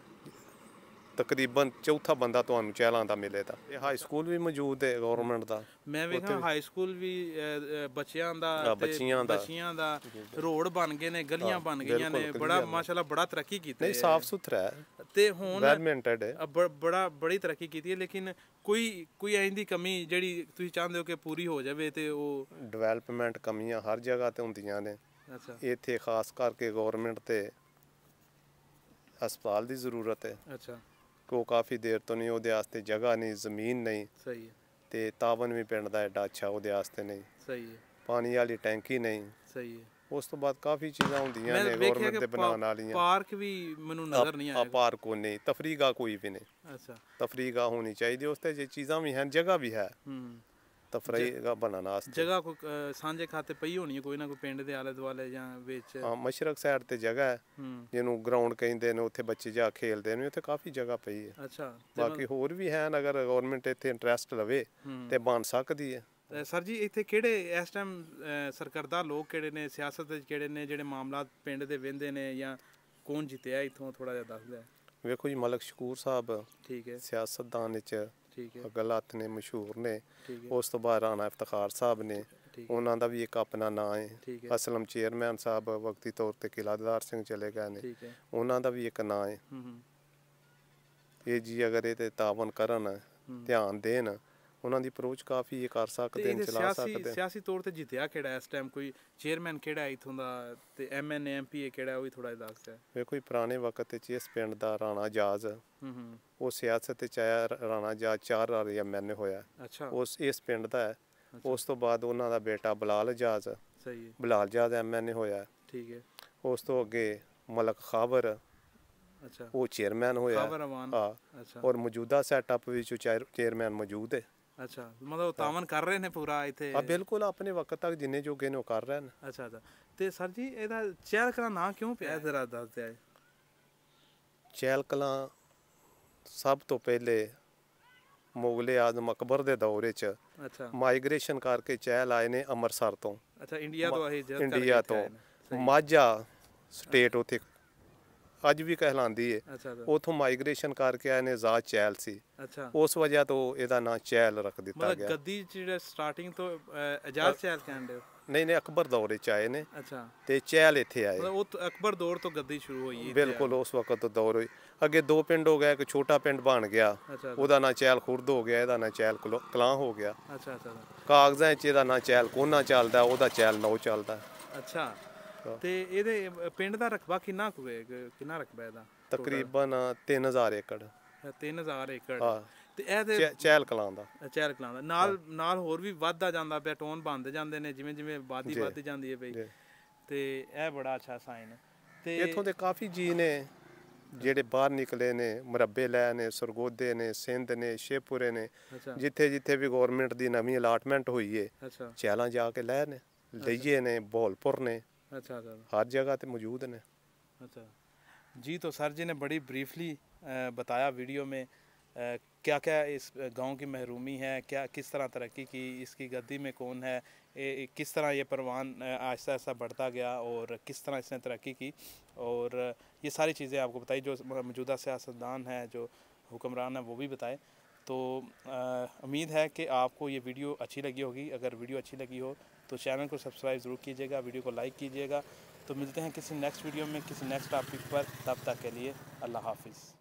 ਤਕਰੀਬਨ ਚੌਥਾ ਬੰਦਾ ਤੁਹਾਨੂੰ ਚਹਿਲਾਂ ਦਾ ਮਿਲੇਗਾ। ਇਹ ਹਾਈ ਸਕੂਲ ਵੀ ਮੌਜੂਦ ਹੈ ਗਵਰਨਮੈਂਟ ਦਾ। ਮੈਂ ਵੇਖਿਆ ਹਾਈ ਸਕੂਲ ਵੀ ਬੱਚਿਆਂ ਦਾ ਤੇ ਬੱਚਿਆਂ ਦਾ ਰੋਡ ਬਣ ਗਏ ਨੇ, ਗਲੀਆਂ ਬਣ ਗਈਆਂ ਨੇ, ਬੜਾ ਮਾਸ਼ਾਅੱਲਾ ਬੜਾ ਤਰੱਕੀ ਕੀਤੀ ਨਹੀਂ, ਸਾਫ ਸੁਥਰਾ ਹੈ ਤੇ ਹੁਣ ਵੈਲ ਮੇਨਟੇਨਡ ਹੈ, ਬੜੀ ਤਰੱਕੀ ਕੀਤੀ ਹੈ। ਲੇਕਿਨ ਕੋਈ ਐਂਦੀ ਕਮੀ ਜਿਹੜੀ ਤੁਸੀਂ ਚਾਹੁੰਦੇ ਹੋ ਕਿ ਪੂਰੀ ਹੋ ਜਾਵੇ ਤੇ ਉਹ ਡਿਵੈਲਪਮੈਂਟ ਕਮੀਆਂ ਹਰ ਜਗ੍ਹਾ ਤੇ ਹੁੰਦੀਆਂ ਨੇ। ਅੱਛਾ ਇੱਥੇ ਖਾਸ ਕਰਕੇ ਗਵਰਨਮੈਂਟ ਤੇ ਹਸਪਤਾਲ ਦੀ ਜ਼ਰੂਰਤ ਹੈ। ਅੱਛਾ ਕੋ ਕਾਫੀ ਦੇਰ ਤੋਂ ਨਹੀਂ, ਉਹਦੇ ਵਾਸਤੇ ਜਗ੍ਹਾ ਨਹੀਂ, ਜ਼ਮੀਨ ਨਹੀਂ, ਸਹੀ ਹੈ। ਤੇ ਤਾਵਨ ਵੀ ਪਿੰਡ ਦਾ ਐਡਾ ਅੱਛਾ ਉਹਦੇ ਵਾਸਤੇ ਨਹੀਂ, ਸਹੀ ਹੈ। ਪਾਣੀ ਵਾਲੀ ਟੈਂਕੀ ਨਹੀਂ। ਸਹੀ ਹੈ। ਉਸ ਤੋਂ ਬਾਅਦ ਕਾਫੀ ਚੀਜ਼ਾਂ ਹੁੰਦੀਆਂ ਨੇ ਗਵਰਨਮੈਂਟ ਦੇ ਬਣਾਉਣ ਵਾਲੀਆਂ। ਪਾਰਕ ਵੀ ਮੈਨੂੰ ਨਜ਼ਰ ਨਹੀਂ ਆਇਆ। ਪਾਰਕ ਕੋਈ ਨਹੀਂ, ਤਫਰੀਗਾ ਕੋਈ ਵੀ ਨਹੀਂ। ਅੱਛਾ ਤਫਰੀਗਾ ਹੋਣੀ ਚਾਹੀਦੀ ਉਸ ਤੇ, ਜੇ ਚੀਜ਼ਾਂ ਵੀ ਹਨ, ਜਗ੍ਹਾ ਵੀ ਹੈ ਤਫਰੀਗਾ ਬਣਾਉਣ ਵਾਸਤੇ। ਜਗ੍ਹਾ ਕੋਈ ਸਾਂਝੇ ਖਾਤੇ ਪਈ ਹੋਣੀ ਹੈ ਕੋਈ ਨਾ ਕੋਈ ਪਿੰਡ ਦੇ ਆਲੇ ਦੁਆਲੇ ਜਾਂ ਵਿੱਚ। ਹਾਂ, ਮਸ਼ਰਕ ਸਾਈਡ ਤੇ ਜਗ੍ਹਾ ਹੈ ਜਿਹਨੂੰ ਗਰਾਊਂਡ ਕਹਿੰਦੇ ਨੇ, ਉੱਥੇ ਬੱਚੇ ਜਾ ਖੇਲਦੇ ਨੇ, ਉੱਥੇ ਕਾਫੀ ਜਗ੍ਹਾ ਪਈ ਹੈ। ਅੱਛਾ ਬਾਕੀ ਹੋਰ ਵੀ ਹਨ, ਅਗਰ ਗਵਰਨਮੈਂਟ ਇੱਥੇ ਇੰਟਰਸਟ ਲਵੇ ਤੇ ਬਣ ਸਕਦੀ ਹੈ। ਸਰ ਜੀ ਇੱਥੇ ਕਿਹੜੇ ਇਸ ਟਾਈਮ ਸਰਕਰਦਾ ਲੋਕ ਕਿਹੜੇ ਨੇ, ਸਿਆਸਤ ਵਿੱਚ ਕਿਹੜੇ ਨੇ ਜਿਹੜੇ ਮਾਮਲਾਤ ਪਿੰਡ ਦੇ ਵਹਿੰਦੇ ਨੇ, ਜਾਂ ਕੌਣ ਜਿੱਤਿਆ ਇੱਥੋਂ ਥੋੜਾ ਜਿਹਾ ਦੱਸ ਦਿਓ। ਵੇਖੋ ਜੀ, ਮਲਕ ਸ਼ਕੂਰ ਸਾਹਿਬ ਠੀਕ ਹੈ, ਸਿਆਸਤਦਾਨ ਵਿੱਚ ਠੀਕ ਹੈ, ਗਲਤ ਨੇ, ਮਸ਼ਹੂਰ ਨੇ। ਠੀਕ ਹੈ, ਉਸ ਤੋਂ ਬਾਅਦ ਰਾਣਾ ਇਫਤਖਾਰ ਸਾਹਿਬ ਨੇ, ਉਹਨਾਂ ਦਾ ਵੀ ਇੱਕ ਆਪਣਾ ਨਾਂ ਹੈ। ਠੀਕ ਹੈ, ਅਸਲਮ ਚੇਅਰਮੈਨ ਸਾਹਿਬ ਵਕਤੀ ਤੌਰ ਤੇ ਕਿਲ੍ਹਾ ਦਿਦਾਰ ਸਿੰਘ ਚਲੇ ਗਏ ਨੇ, ਠੀਕ ਹੈ, ਉਹਨਾਂ ਦਾ ਵੀ ਇੱਕ ਨਾਂ ਹੈ। ਇਹ ਜੀ ਅਗਰ ਇਹ ਤੇ ਤਾਵਨ ਕਰਨ, ਧਿਆਨ ਦੇਣ, ਉਹਨਾਂ ਦੀ ਅਪਰੋਚ ਕਾਫੀ ਇਹ ਕਰ ਸਕਦੇ ਨੇ, ਚਲਾ ਸਕਦੇ। ਸਿਆਸੀ ਤੌਰ ਤੇ ਜਿੱਤਿਆ ਕਿਹੜਾ ਇਸ ਟਾਈਮ, ਕੋਈ ਚੇਅਰਮੈਨ ਕਿਹੜਾ ਇੱਥੋਂ ਦਾ, ਤੇ MNA MPA ਕਿਹੜਾ, ਉਹ ਵੀ ਥੋੜਾ ਜਿਹਾ ਦੱਸ ਦਿਓ। ਵੇਖੋ ਪੁਰਾਣੇ ਵਕਤ ਵਿੱਚ ਇਸ ਪਿੰਡ ਦਾ ਰਾਣਾ ਜਾਜ਼, ਉਹ ਸਿਆਸਤ ਵਿੱਚ ਆਇਆ। ਰਾਣਾ ਜਾਜ਼ 4 ਵਾਰ MNA ਹੋਇਆ, ਉਸ ਇਸ ਪਿੰਡ ਦਾ ਹੈ। ਉਸ ਤੋਂ ਬਾਅਦ ਉਹਨਾਂ ਦਾ ਬੇਟਾ ਬਲਾਲ ਜਾਜ਼, ਸਹੀ ਹੈ, ਬਲਾਲ ਜਾਜ਼ MNA ਹੋਇਆ। ਠੀਕ ਹੈ। ਉਸ ਤੋਂ ਅੱਗੇ ਮਲਕ ਖਾਬਰ, ਅੱਛਾ, ਉਹ ਚੇਅਰਮੈਨ ਹੋਇਆ। ਹਾਂ, ਔਰ ਮੌਜੂਦਾ ਸੈਟਅਪ ਵਿੱਚ ਚੇਅਰਮੈਨ ਮੌਜੂਦ ਹੈ। ਅੱਛਾ, ਮਤਲਬ ਤਾਵਨ ਕਰ ਰਹੇ ਨੇ ਪੂਰਾ ਇੱਥੇ। ਹਾਂ ਬਿਲਕੁਲ, ਆਪਣੇ ਵਕਤ ਤੱਕ ਜਿੰਨੇ ਜੋਗੇ ਨੇ ਉਹ ਕਰ ਰਹੇ ਨੇ। ਅੱਛਾ ਅੱਛਾ। ਤੇ ਸਰ ਜੀ ਇਹਦਾ ਚਹਿਲ ਕਲਾਂ ਨਾਂ ਕਿਉਂ ਪਿਆ, ਜ਼ਰਾ ਦੱਸ ਦਿਓ। ਚਹਿਲ ਕਲਾਂ ਸਭ ਤੋਂ ਪਹਿਲੇ ਮੁਗਲੇ ਆਜ਼ਮ ਅਕਬਰ ਦੇ ਦੌਰ ਵਿੱਚ ਅੱਛਾ ਮਾਈਗ੍ਰੇਸ਼ਨ ਕਰਕੇ ਚਹਿਲ ਆਏ ਨੇ ਅੰਮ੍ਰਿਤਸਰ ਤੋਂ। ਅੱਛਾ, ਇੰਡੀਆ ਤੋਂ ਆਏ, ਇੰਡੀਆ ਤੋਂ ਮਾਝਾ ਸਟੇਟ ਉੱਥੇ ਅੱਜ ਵੀ ਕਹਿਲਾਂਦੀ ਹੈ। ਉਥੋਂ ਮਾਈਗ੍ਰੇਸ਼ਨ ਕਰਕੇ ਆਏ ਨੇ, ਆਜ਼ਾਦ ਚਹਿਲ ਸੀ। ਉਸ ਵਜ੍ਹਾ ਤੋਂ ਇਹਦਾ ਨਾਂ ਚਹਿਲ ਰੱਖ ਦਿੱਤਾ ਗਿਆ। ਗੱਦੀ ਜਿਹੜਾ ਸਟਾਰਟਿੰਗ ਤੋਂ ਆਜ਼ਾਦ ਚਹਿਲ ਕਹਿੰਦੇ ਹੋ? ਨਹੀਂ, ਅਕਬਰ ਦੌਰ ਵਿੱਚ ਆਏ ਨੇ। ਅੱਛਾ, ਤੇ ਚਹਿਲ ਇੱਥੇ ਆਏ। ਉਹ ਅਕਬਰ ਦੌਰ ਤੋਂ ਗੱਦੀ ਸ਼ੁਰੂ ਹੋਈ? ਬਿਲਕੁਲ, ਉਸ ਵਕਤ ਤੋਂ ਦੌਰ ਹੋਈ। ਅੱਗੇ 2 ਪਿੰਡ ਹੋ ਗਏ, ਇੱਕ ਛੋਟਾ ਪਿੰਡ ਬਣ ਗਿਆ, ਉਹਦਾ ਨਾਂ ਚਹਿਲ ਖੁਰਦ ਹੋ ਗਿਆ, ਇਹਦਾ ਨਾਂ ਚਹਿਲ ਕਲਾਂ ਹੋ ਗਿਆ। ਅੱਛਾ ਅੱਛਾ। ਕਾਗਜ਼ਾਂ 'ਚ ਇਹਦਾ ਨਾਂ ਚਹਿਲ ਕੋਨਾ ਚੱਲਦਾ, ਉਹਦਾ ਚਹਿਲ ਨੌ ਚੱਲਦਾ। ਅੱਛਾ, ਤੇ ਇਹਦੇ ਪਿੰਡ ਦਾ ਰਕਬਾ ਕਿੰਨਾ ਕੁ ਹੈ, ਕਿੰਨਾ ਰਕਬਾ ਇਹਦਾ? ਤਕਰੀਬਨ 3000 ਏਕੜ। 3000 ਏਕੜ। ਹਾਂ, ਤੇ ਇਹਦੇ ਚਹਿਲ ਕਲਾਂ ਦਾ, ਚਹਿਲ ਕਲਾਂ ਦਾ ਨਾਲ ਹੋਰ ਵੀ ਵੱਧਦਾ ਜਾਂਦਾ ਪਿਆ, ਟੋਨ ਬਣਦੇ ਜਾਂਦੇ ਨੇ ਜਿਵੇਂ ਜਿਵੇਂ ਆਬਾਦੀ ਵੱਧਦੀ ਜਾਂਦੀ ਹੈ ਬਈ, ਤੇ ਇਹ ਬੜਾ ਅੱਛਾ ਸਾਈਨ ਹੈ। ਤੇ ਇੱਥੋਂ ਦੇ ਕਾਫੀ ਜੀ ਨੇ ਜਿਹੜੇ ਬਾਹਰ ਨਿਕਲੇ ਨੇ, ਮੁਰੱਬੇ ਲੈ ਨੇ, ਸਰਗੋਦੇ ਨੇ, ਸਿੰਧ ਨੇ, ਸ਼ੇਪੁਰੇ ਨੇ, ਜਿੱਥੇ ਜਿੱਥੇ ਵੀ ਗਵਰਨਮੈਂਟ ਦੀ ਨਵੀਂ ਅਲਾਟਮੈਂਟ ਹੋਈ ਹੈ, ਚਹਿਲਾਂ ਜਾ ਕੇ ਲੈ ਨੇ, ਲਈਏ ਨੇ, ਬਹੌਲਪੁਰ ਨੇ। अच्छा अच्छा, हर जगह पे मौजूद हैं। अच्छा जी, तो सर जी ने बड़ी ब्रीफली बताया वीडियो में क्या क्या इस गांव की महरूमी है, क्या किस तरह तरक्की की, इसकी गद्दी में कौन है, किस तरह ये परवान आहिस्ता आहिस्ता बढ़ता गया और किस तरह इसने तरक्की की, और ये सारी चीज़ें आपको बताई। जो मौजूदा सियासतदान है, जो हुक्मरान है, वो भी बताए। तो उम्मीद है कि आपको ये वीडियो अच्छी लगी होगी। अगर वीडियो अच्छी लगी हो तो चैनल को सब्सक्राइब ज़रूर कीजिएगा, वीडियो को लाइक कीजिएगा। तो मिलते हैं किसी नेक्स्ट वीडियो में, किसी नेक्स्ट टॉपिक पर। तब तक के लिए अल्लाह हाफिज़।